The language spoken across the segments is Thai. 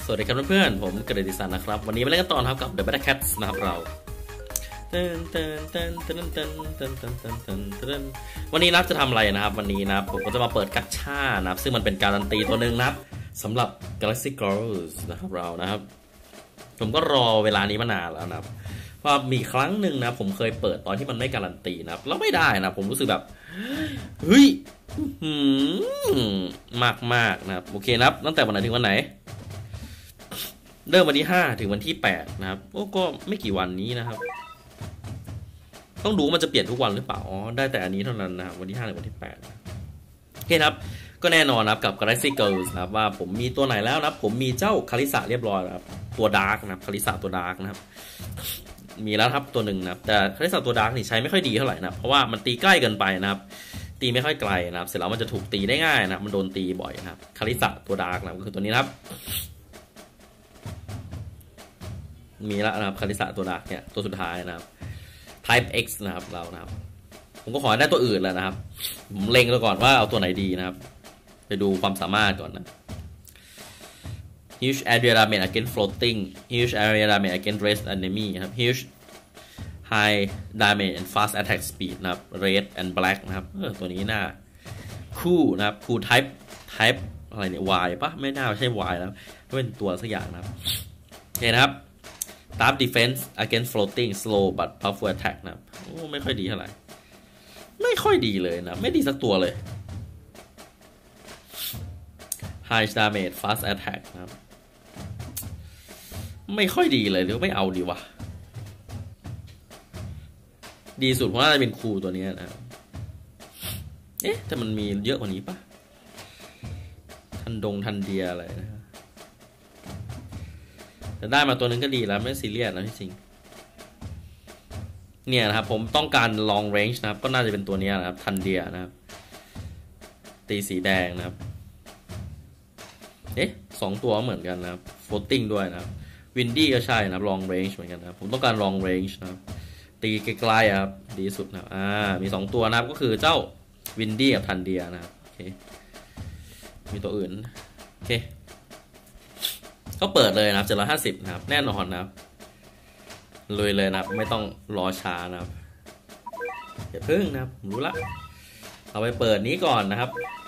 สวัสดีครับเพื่อนๆผมเกรดิสันนะครับวันนี้มาเล่นกันต่อครับกับ The Battle Cats นะครับเราวันนี้นับจะทำอะไรนะครับวันนี้นะผมก็จะมาเปิดกัชชานะครับซึ่งมันเป็นการันตีตัวหนึ่งนะครับสำหรับ Galaxy Girls นะครับเรานะครับผมก็รอเวลานี้มานานแล้วนะครับเพราะมีครั้งหนึ่งนะผมเคยเปิดตอนที่มันไม่การันตีนะครับแล้วไม่ได้นะผมรู้สึกแบบเฮ้ยมากนะครับโอเคนะครับตั้งแต่วันไหนถึงวันไหนเริ่มวันที่5ถึงวันที่8นะครับโอ้ก็ไม่กี่วันนี้นะครับต้องดูมันจะเปลี่ยนทุกวันหรือเปล่าอ๋อได้แต่อันนี้เท่านั้นนะครับวันที่5ถึงวันที่8โอเคครับก็แน่นอนนะครับกับ Galaxy Girls นะครับว่าผมมีตัวไหนแล้วนะครับผมมีเจ้าคาริสะเรียบร้อยครับตัวดาร์กนะครับคาริสะตัวดาร์กนะครับมีแล้วครับตัวหนึ่งนะครับแต่คาริสะตัวดาร์กนี่ใช้ไม่ค่อยดีเท่าไหร่นะเพราะว่ามันตีใกล้เกินไปนะครับตีไม่ค่อยไกลนะครับเสร็จแล้วมันจะถูกตีได้ง่ายนะมันโดนตีบ่อยนะครับคาริสะตัวดาร์กนะก็คือตัวนี้นะครับมีแล้วนะครับคาริสะตัวดาร์กเนี่ยตัวสุดท้ายนะครับ Type X นะครับเรานะครับผมก็ขอได้ตัวอื่นแล้วนะครับผมเล็งแล้วก่อนว่าเอาตัวไหนดีนะครับไปดูความสามารถก่อนนะ Huge area damage against floating Huge area damage against rest enemy ครับ Huge high damage and fast attack speed นะครับ red and black นะครับตัวนี้น่าคู่นะครับคู่ type อะไรเนี่ย Y ปะไม่น่าใช่ Y แล้วเป็นตัวสักอย่างนะครับโอเคนะครับStab defense against floating slow but powerful attack นะครับโอ้ไม่ค่อยดีเท่าไหร่ไม่ค่อยดีเลยนะไม่ดีสักตัวเลย high damage fast attack นะครับไม่ค่อยดีเลยหรือไม่เอาดีวะดีสุดเพราะน่าจะเป็นคูตัวนี้นะเอ๊ะแต่มันมีเยอะกว่านี้ปะทันเดียอะไรนะแต่ได้มาตัวนึงก็ดีแล้วไม่ซีเรียสนะที่จริงเนี่ยนะครับผมต้องการ long range นะครับก็น่าจะเป็นตัวนี้นะครับทันเดียนะครับตีสีแดงนะครับเอ๊ะ2ตัวเหมือนกันนะครับ floating ด้วยนะครับ windy ก็ใช่นะครับ long range เหมือนกันนะครับผมต้องการ long range นะครับตีไกลๆครับดีสุดนะครับมี2ตัวนะครับก็คือเจ้า windy กับทันเดียนะครับโอเคมีตัวอื่นโอเคก็เปิดเลยนะครับ750นะครับแน่นอนนะครับลุยเลยนะครับไม่ต้องรอช้านะครับอย่าพึ่งนะครับรู้ละเราไปเปิดนี้ก่อนนะครับ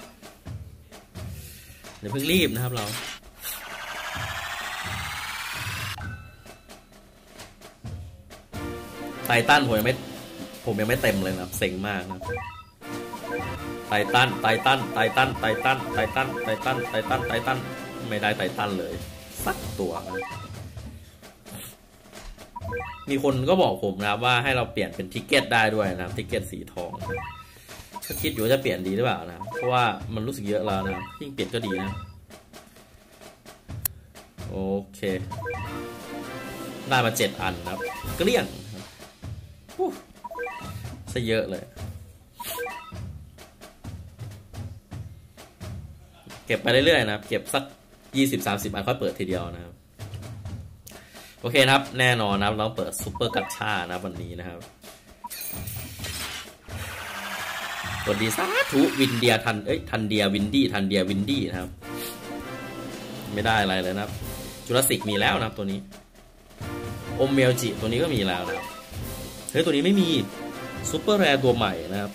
อย่าเพิ่งรีบนะครับเราไททันผมยังไม่เต็มเลยนะครับเซ็งมากนะไททันไม่ได้ไททันเลยสักตัวนะมีคนก็บอกผมนะครับว่าให้เราเปลี่ยนเป็นทิกเก็ตได้ด้วยนะครับทิกเก็ตสีทองก็คิดอยู่ว่าจะเปลี่ยนดีหรือเปล่านะเพราะว่ามันรู้สึกเยอะแล้วนะยิ่งเปลี่ยนก็ดีนะโอเคได้มา7อันนะครับเกลี้ยงซะเยอะเลยเก็บไปเรื่อยๆนะครับเก็บสัก20-30 อันค่อยเปิดทีเดียวนะครับโอเคนะครับแน่นอนนะครับเราเปิดซุปเปอร์กัชชานะวันนี้นะครับตัวดีสาธุวินเดียทันเดียวินดี้นะครับไม่ได้อะไรเลยนะครับจุลศิกมีแล้วนะครับตัวนี้โอมเมลจิตัวนี้ก็มีแล้วนะครับเฮ้ยตัวนี้ไม่มีซุปเปอร์แรร์ตัวใหม่นะครับ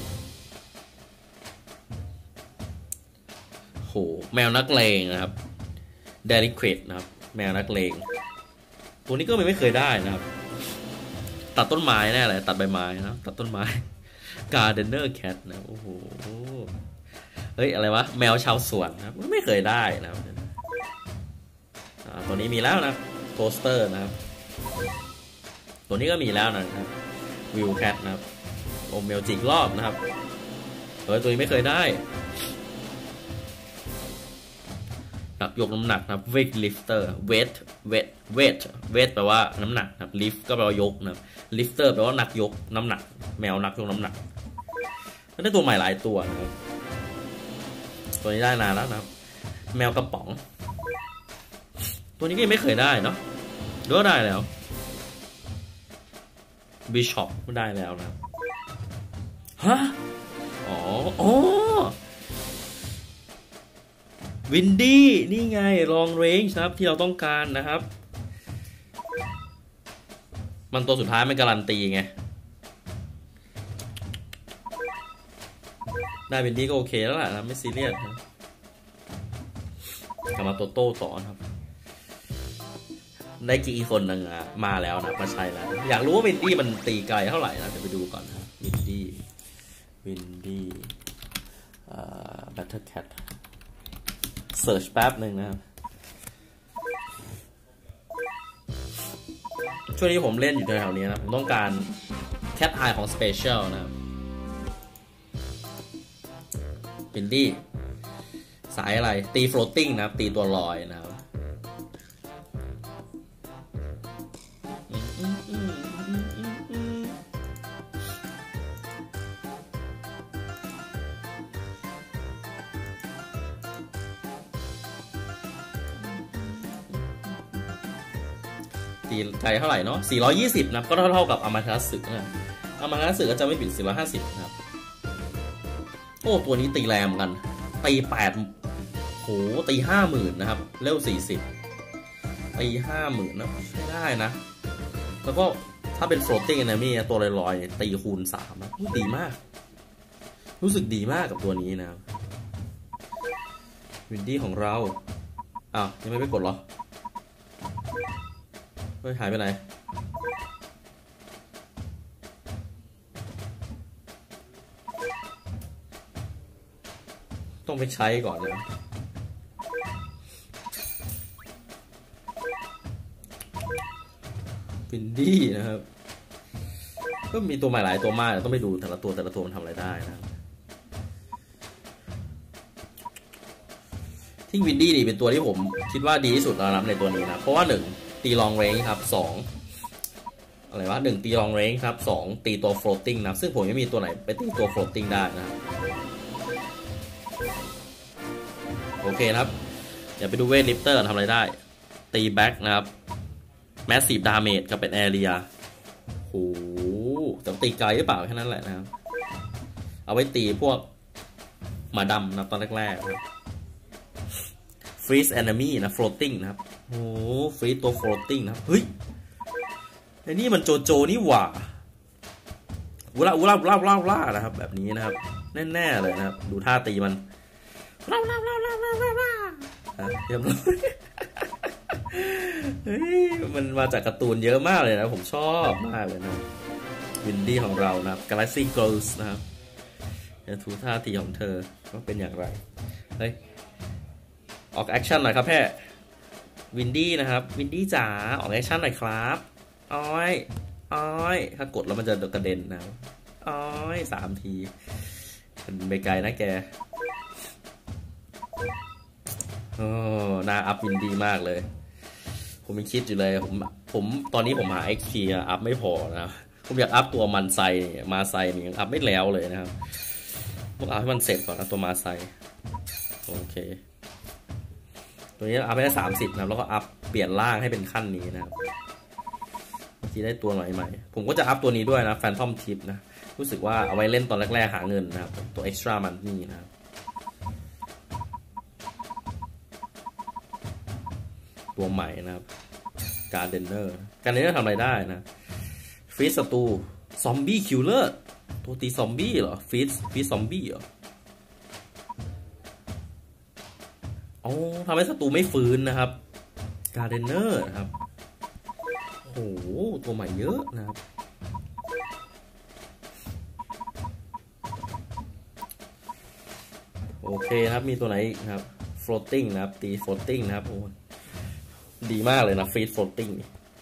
โหแมวนักเลงนะครับเดลิเควตนะครับแมวนักเลงตัวนี้ก็ไม่เคยได้นะครับตัดต้นไม้แน่เลยตัดใบไม้นะตัดต้นไม้ Gardener Cat นะโอ้โหเฮ้ยอะไรวะแมวชาวสวนนะครับไม่เคยได้นะครับตัวนี้มีแล้วนะโทสเตอร์นะครับตัวนี้ก็มีแล้วนะครับวิวแคทนะครับโอเมลจิกรอบนะครับตัวนี้ไม่เคยได้ยกน้ำหนักนะครับ weight lifter weight แปลว่าน้ำหนักนะครับ lift ก็แปลว่ายกนะครับ lifter แปลว่านักยกน้ำหนักแมวนักยกน้ำหนักก็ได้ตัวใหม่หลายตัวนะครับตัวนี้ได้นานแล้วนะครับแมวกระป๋องตัวนี้ก็ไม่เคยได้เนาะก็ได้แล้ว Bishop ก็ได้แล้วนะครับฮะอ๋อวินดี้นี่ไงลองเรนจ์นะครับที่เราต้องการนะครับมันตัวสุดท้ายมันการันตีไงได้วินดี้ก็โอเคแล้วล่ะนะไม่ซีเรียสนะกลับมาโตโต้ต่อครับได้กี่คนนึงมาแล้วนะมาใช้แล้วอยากรู้ว่าวินดี้มันตีไกลเท่าไหร่นะเดี๋ยวไปดูก่อนนะวินดี้Battle Catเสิร์ชแป๊บหนึ่งนะครับช่วงนี้ผมเล่นอยู่แถวๆนี้นะผมต้องการ Cat Eye ของ Special นะครับวินดี้สายอะไรตี floating นะครับตีตัวลอยนะครับตีไกลเท่าไหร่เนาะ420นะก็เท่ากับอมาทาสึนะอมาทาสึก็จะไม่ผิด450นะครับโอ้ตัวนี้ตีแรงเหมือนกันตี8โหตี50,000นะครับเร็ว40ตี50,000นะใช้ได้นะแล้วก็ถ้าเป็น floating enemy ตัวลอยๆตีคูณ3นะดีมากรู้สึกดีมากกับตัวนี้นะวินดี้ของเราอ้าวยังไม่ไปกดเหรอเฮ้ยหายไปไหนต้องไปใช้ก่อนนะวินดี้นะครับก็มีตัวใหม่หลายตัวมากต้องไปดูแต่ละตัวมันทำอะไรได้นะที่วินดี้นี่เป็นตัวที่ผมคิดว่าดีที่สุดแล้วนะในตัวนี้นะเพราะว่า1ตีลองเรนจ์ครับ2อะไรวะ1ตีลองเรนจ์ครับ2ตีตัว floating นะซึ่งผมไม่มีตัวไหนไปตีตัว floating ได้นะครับโอเคครับเดี๋ยวไปดูเวทลิฟเตอร์ทำอะไรได้ตีแบ็กนะครับแมสซีฟดาเมจกับเป็นแอเรียโหแต่ตีไกลหรือเปล่าแค่นั้นแหละนะครับเอาไว้ตีพวกหมาดำนะตอนแรกๆนะครับfreeze enemy นะ floating นะครับโอ้freeze ตัว floating นะครับเฮ้ยไอ้นี่มันโจนี่หว่าอุล่านะครับแบบนี้นะครับแน่ๆเลยนะครับดูท่าตีมันเรียบร้อยเฮ้ยมันมาจากการ์ตูนเยอะมากเลยนะผมชอบมากเลยนะวินดี้ของเรานะครับ Galaxy Girls นะครับดูท่าตีของเธอว่าเป็นอย่างไรเฮ้ยออกแอคชั่นหน่อยครับแพ่วินดี้นะครับวินดี้จ๋าออกแอคชั่นหน่อยครับอ้อยถ้ากดแล้วมันจะกระเด็นนะอ้อย3 ทีเป็นไปไกลนะแกโอ้น่าอัพวินดี้มากเลยผมไม่คิดอยู่เลยผมตอนนี้ผมหา XP อัพไม่พอนะผมอยากอัพตัวมันไซมาไซนี่ยังอัพไม่แล้วเลยนะครับต้องอัพให้มันเสร็จก่อนนะตัวมาไซโอเคตัวนี้อัพไปได้30นะแล้วก็อัพเปลี่ยนร่างให้เป็นขั้นนี้นะครับเมื่อกี้ได้ตัวใหม่ผมก็จะอัพตัวนี้ด้วยนะ Phantom Tip นะรู้สึกว่าเอาไว้เล่นตอนแรกๆหาเงินนะครับตัว Extra Money นะครับตัวใหม่นะครับการเดนเนอร์ทำอะไรได้นะฟีดศัตรูซอมบี้คิลเลอร์ตัวตีซอมบี้เหรอฟีดซอมบี้เหรออ๋อทำให้ศัตรูไม่ฟื้นนะครับการเดนเนอร์นะครับโอ้โหตัวใหม่เยอะนะครับโอเคครับมีตัวไหนอีกครับ floating นะครับตี floating นะครับโอ้ดีมากเลยนะ feed floating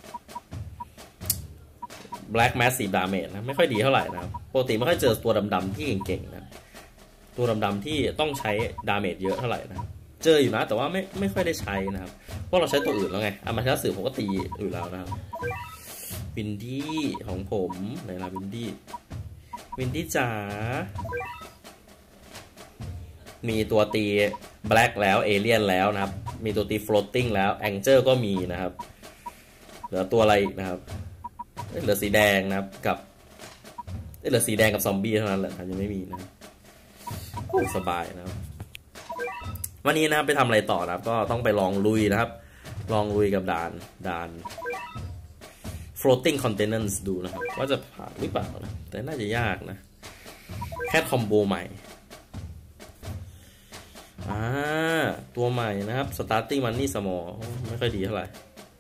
black massive damage นะไม่ค่อยดีเท่าไหร่นะครับปกติไม่ค่อยเจอตัวดำๆที่เก่งๆนะตัวดำๆที่ต้องใช้ damage เยอะเท่าไหร่นะเจออยู่นะแต่ว่าไม่ค่อยได้ใช้นะครับเพราะเราใช้ตัวอื่นแล้วไงอามาเทสึผมก็ตีอยู่แล้วนะครับวินดี้ของผมไหนล่ะวินดี้จ๋ามีตัวตี black แล้ว alien แล้วนะครับมีตัวตี floating แล้ว angel ก็มีนะครับเหลือตัวอะไรอีกนะครับเหลือสีแดงนะครับกับเหลือสีแดงกับซอมบี้เท่านั้นแหละยังไม่มีนะสบายนะครับวันนี้นะครับไปทำอะไรต่อนะครับก็ต้องไปลองลุยนะครับลองลุยกับด่าน floating continents ดูนะครับว่าจะผ่านหรือเปล่านะแต่น่าจะยากนะแค่คอมโบใหม่ตัวใหม่นะครับ starting money small ไม่ค่อยดีเท่าไหร่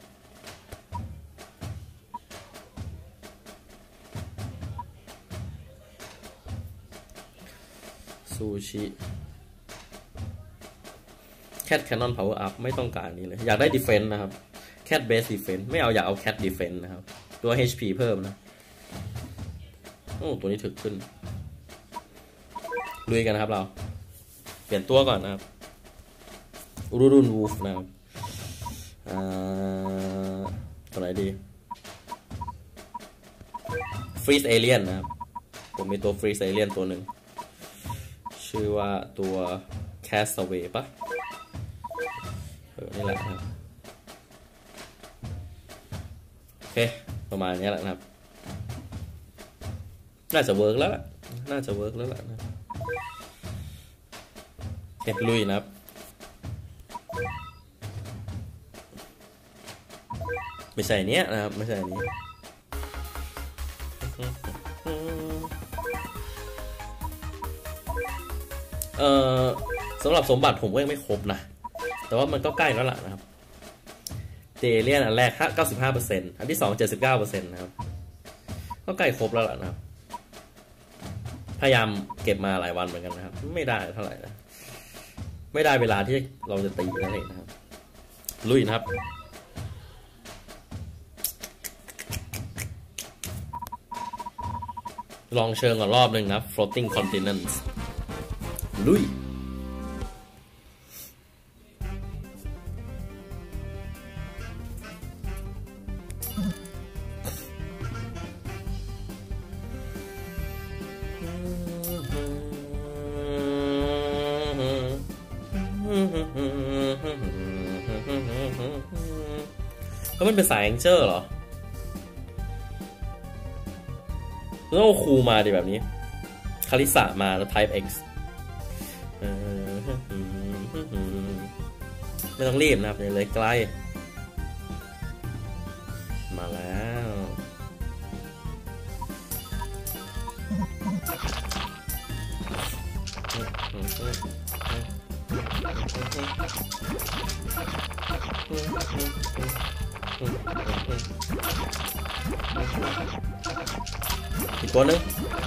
ซูชิแคทแคนนอนพาวเวอร์อัพไม่ต้องการนี้เลยอยากได้ดีเฟนส์นะครับแคทเบสดีเฟนส์ไม่เอาอยากเอาแคทดีเฟนส์นะครับตัว HP เพิ่มนะโอ้ตัวนี้ถึกขึ้นลุยกันนะครับเราเปลี่ยนตัวก่อนนะครับรุ่นวูฟนะครับตัวไหนดีฟรีซเอเลียนนะครับผมมีตัวฟรีซเอเลียนตัวหนึ่งชื่อว่าตัวแคสเวย์ปะนี่แหละครับโอเคประมาณนี้แหละนะครับน่าจะเวิร์กแล้วน่าจะเวิร์กแล้วแหละนะเก็บลุยนะครับไม่ใช่เนี้ยนะครับไม่ใช่อันนี้สำหรับสมบัติผมก็ยังไม่ครบนะแต่ว่ามันก็ใกล้แล้วล่ะนะครับเจเลียนอันแรก 95% อันที่ 2 79% นะครับก็ใกล้ครบแล้วล่ะนะครับพยายามเก็บมาหลายวันเหมือนกันนะครับไม่ได้เท่าไหร่นะไม่ได้เวลาที่เราจะตีนั่นเองนะครับลุยนะครับลองเชิงก่อนรอบหนึ่งนะ floating continents ลุยแล้วมันเป็นสายแองเจอร์เหรอแล้วเอาคูมาดิแบบนี้คาริสะมาแล้ว Type X ไม่ต้องรีบนะครับเลยใกล้มาแล้วอีกตัวนึง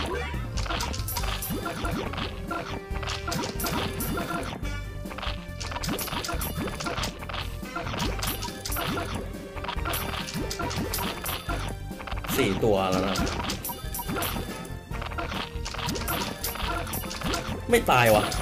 4 ตัวแล้วนะไม่ตายวะ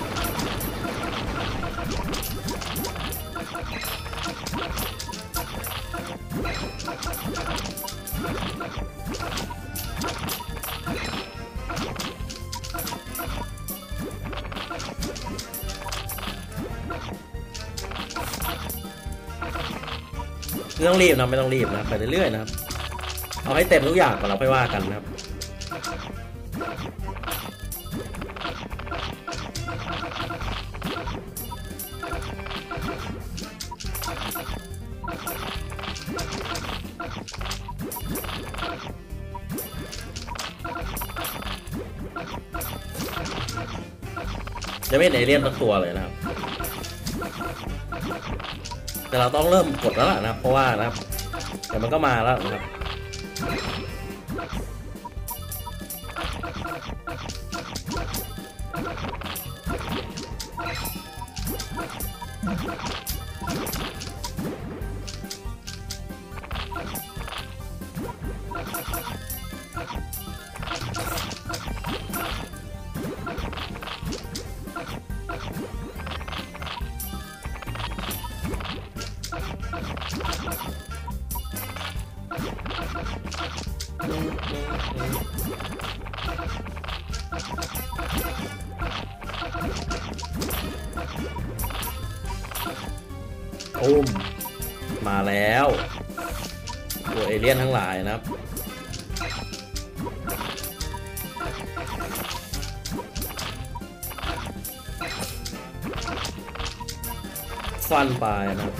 ไม่ต้องรีบนะไม่ต้องรีบนะไปเรื่อยๆนะครับเอาให้เต็มทุกอย่างก่อนเราไปว่ากันนะครับจะไม่เห็นเอเลี่ยนสักตัวเลยนะครับแต่เราต้องเริ่มกดแล้วล่ะนะครับเพราะว่านะครับแต่มันก็มาแล้วนะครับมาแล้วตัวเอเลี่ยนทั้งหลายนะครับฟันไปนะครับ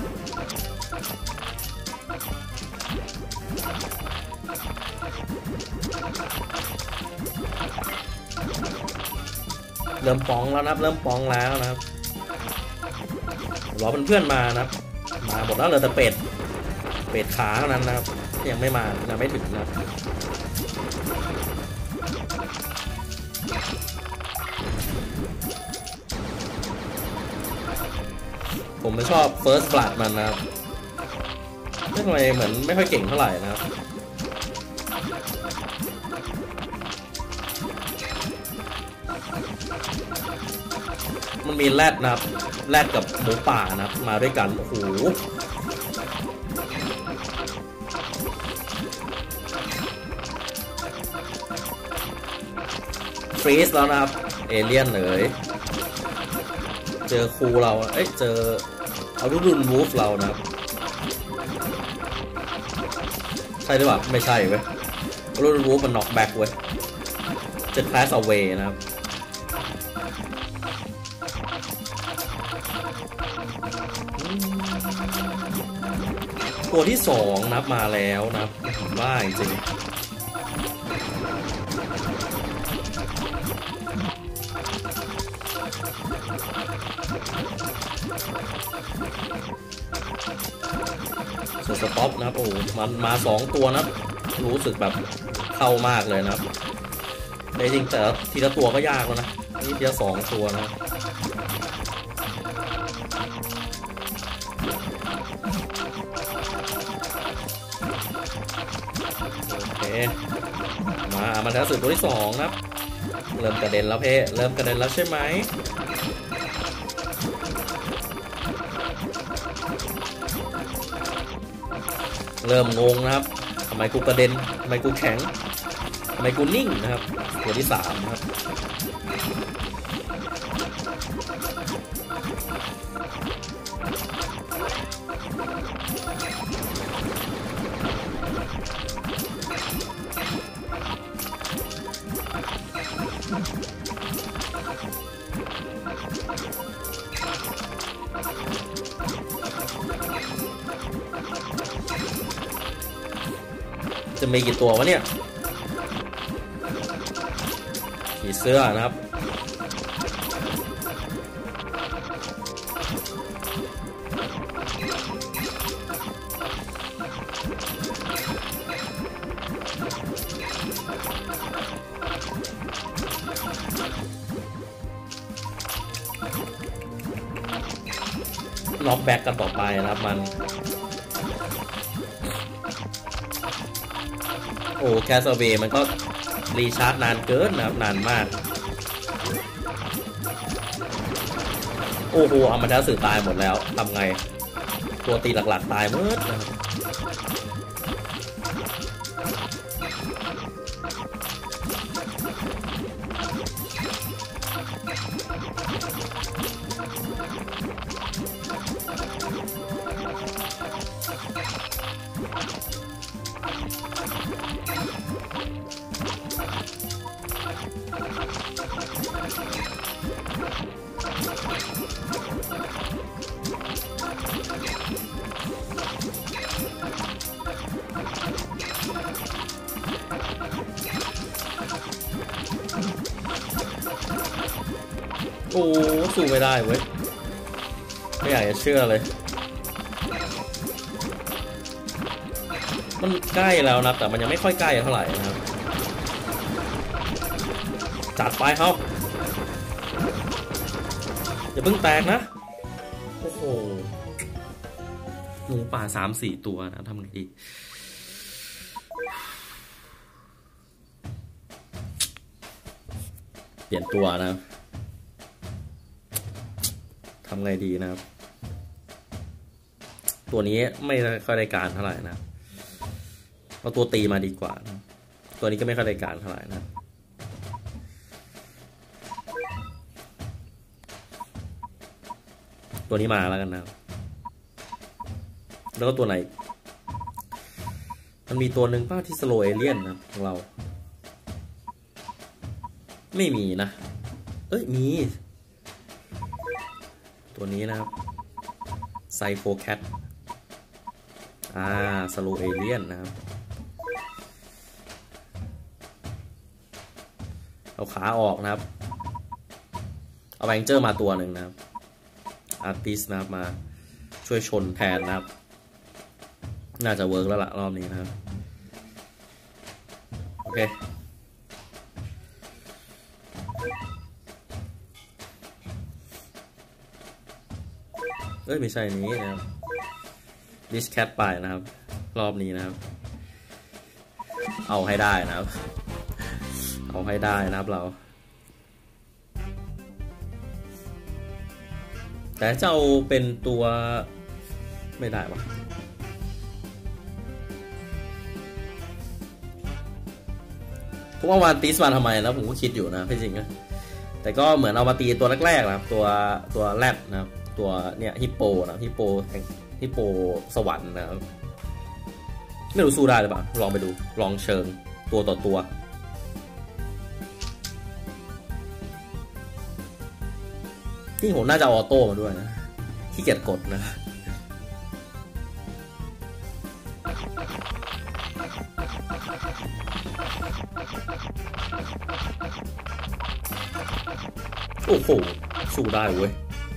เริ่มป้องแล้วนะครับเริ่มป้องแล้วนะครับรอเพื่อนๆมานะครับมาหมดแล้วเหลือแต่เป็ดขาเท่านั้นนะครับยังไม่มายังไม่ถึงนะครับผมไม่ชอบ First Blood มันนะครับทำไมเหมือนไม่ค่อยเก่งเท่าไหร่นะครับมันมีแรดนะครับแรดกับหมูป่านะครับมาด้วยกันโอ้โหฟรีสแล้วนะครับเอเลี่ยนเลยเจอครูเราเจอเอาดุนวูฟเรานะครับใช่หรือเปล่าไม่ใช่เว้ยเอาดุนวูฟมันน็อกแบ็กเว้ยเจอคลาสเอาเวนะครับตัวที่2นับมาแล้วนะครับบ้าจริงสต็อปนะครับโอ้มันมา2ตัวนะรู้สึกแบบเข้ามากเลยนะครับในจริงแต่ทีละตัวก็ยากแล้วนะนี่ทีละ2ตัวนะโอเคมาแล้วสึกตัวที่2นะครับเริ่มกระเด็นแล้วเริ่มกระเด็นแล้วใช่ไหมเริ่มงงนะครับทำไมกูกระเด็นทำไมกูแข็งทำไมกูนิ่งนะครับตัวที่3นะครับจะมีกี่ตัววะเนี่ยผีเสื้อนะครับน็อกแบ็กกันต่อไปนะครับมันโอ้แคสเวย์มันก็รีชาร์จนานเกินนะครับนานมากโอ้โหเอามาท้าสื่อตายหมดแล้วทำไงตัวตีหลักๆตายหมดนะครับโอ้สู้ไม่ได้เว้ยไม่อยากจะเชื่อเลยมันใกล้แล้วนะแต่มันยังไม่ค่อยใกล้เท่าไหร่นะครับจัดไปเขาอย่าเพิ่งแตกนะโอ้โหหมูป่า3-4ตัวนะทำไงดีเปลี่ยนตัวนะทำไงดีนะครับตัวนี้ไม่ค่อยได้การเท่าไหร่นะเอาตัวตีมาดีกว่านะตัวนี้ก็ไม่ค่อยได้การเท่าไหร่นะตัวนี้มาแล้วกันนะแล้วก็ตัวไหนมันมีตัวหนึ่งป้าที่สโลเอเลียนนะของเราไม่มีนะมีตัวนี้นะครับโฟแคทสโลเอเลียนนะครับเอาขาออกนะครับเอาแบงเจอร์มาตัวหนึ่งนะครับอาร์ติสนะครับมาช่วยชนแทนนะครับน่าจะเวิร์กแล้วล่ะรอบนี้นะครับโอเคไม่ใช่นี้นะครับดิสแคทไปนะครับรอบนี้นะครับเอาให้ได้นะครับเอาให้ได้นะครับเราแต่จะเอาเป็นตัวไม่ได้วะผมเอามาตีสมาทำไมแล้วผมก็คิดอยู่นะพี่จริงนะแต่ก็เหมือนเอามาตีตัวแรกๆนะครับตัวแรดนะครับตัวเนี่ยฮิปโปนะฮิปโปสวรรค์นะครับไม่รู้สู้ได้หรือเปล่าลองไปดูลองเชิงตัวต่อตัวที่ผมน่าจะออโต้มาด้วยนะขี้เกียจกดนะโอ้โหสู้ได้เว้ย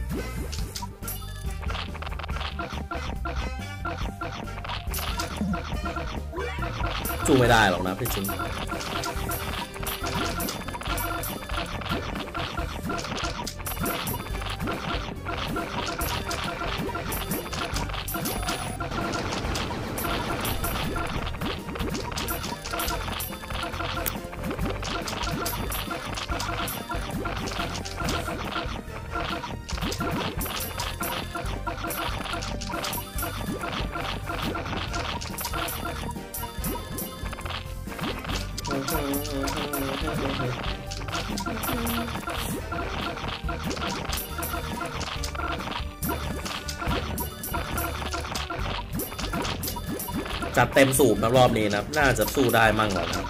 สู้ไม่ได้หรอกนะพี่จริงจัดเต็มสูบนะรอบนี้นะน่าจะสู้ได้มั่งแล้วนะ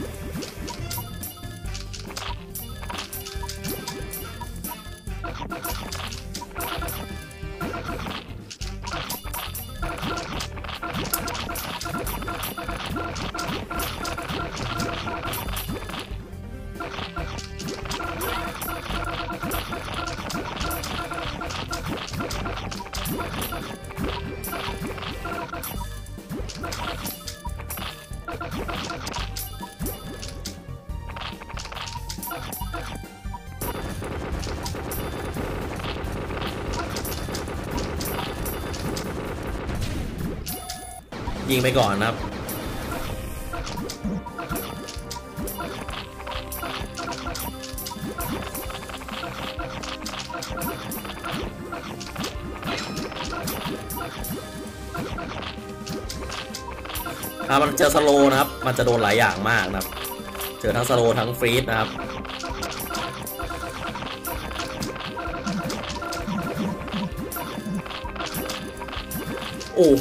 ยิงไปก่อนนะครับมันเจอสโลนะครับมันจะโดนหลายอย่างมากนะครับเจอทั้งสโลทั้งฟรีดนะครับโอ้โห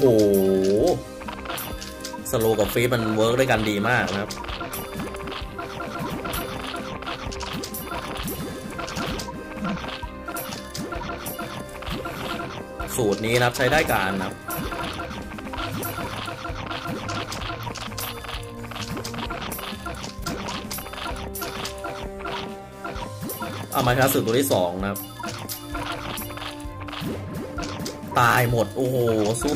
สโลกับฟรีดมันเวิร์กด้วยกันดีมากนะครับสูตรนี้นะครับใช้ได้การนะครับเอามาครับสูตรตัวที่2นะครับตายหมดโอ้โหสู้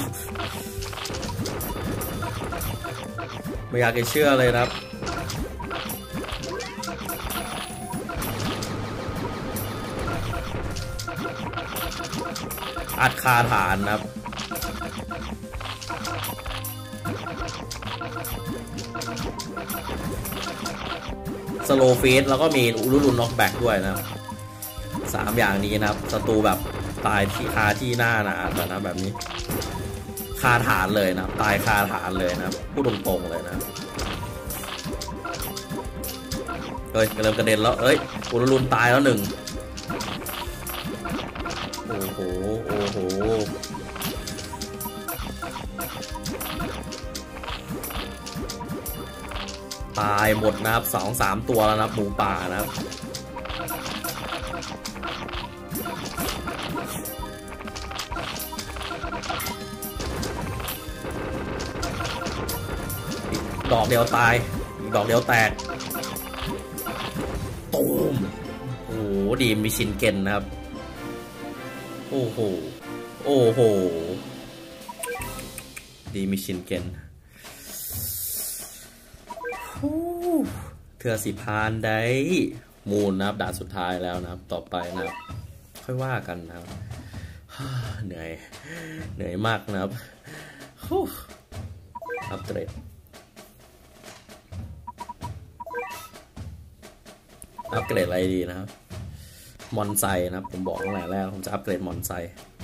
ไม่อยากจะเชื่อเลยนะครับอัดคาฐานนะครับสโลฟีดแล้วก็มีรุนน็อกแบ็กด้วยนะครับ3อย่างนี้นะครับศัตรูแบบตายที่คาที่หน้านะนะแบบนี้คาฐานเลยนะตายคาฐานเลยนะครับพูดตรงๆเลยนะเริ่มกระเด็นแล้วรุนตายแล้ว1โอ้โหตายหมดนะครับ2-3 ตัวแล้วนะครับหมูป่านะครับดอกเดียวตายอีกดอกเดียวแตกตูมโอ้โหดีมีชินเกนนะครับโอ้โหโอ้โหดีมีชินเกนเถื่อสิพานได้มูลนะครับด่านสุดท้ายแล้วนะครับต่อไปนะครับค่อยว่ากันนะครับเหนื่อยมากนะครับอัปเกรดอะไรดีนะครับมอนไซนะครับผมบอกตั้งแต่แรกผมจะอัปเกรดมอนไซ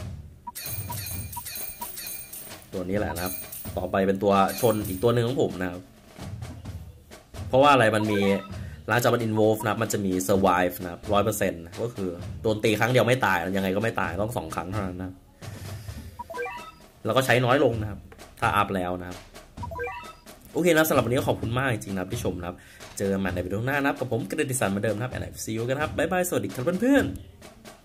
ตัวนี้แหละนะครับต่อไปเป็นตัวชนอีกตัวหนึ่งของผมนะครับเพราะว่าอะไรมันมีหลังจากมัน involve นะครับมันจะมี survive นะครับ 100% ก็คือโดนตีครั้งเดียวไม่ตายยังไงก็ไม่ตายต้อง2 ครั้งเท่านั้นนะแล้วก็ใช้น้อยลงนะครับถ้าอัพแล้วนะครับโอเคนะสำหรับวันนี้ก็ขอบคุณมากจริงๆนะครับที่ชมนะครับเจอกันใหม่ในวิดีโอหน้านะครับกับผมกฤติศักดิ์เหมือนเดิมนะครับ and I see you กันครับบ๊ายบายสวัสดีครับเพื่อนๆ